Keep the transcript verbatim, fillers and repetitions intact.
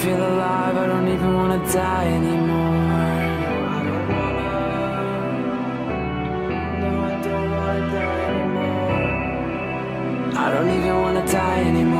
feel alive, I don't even wanna die anymore. No, I don't wanna die anymore. I don't even wanna die anymore.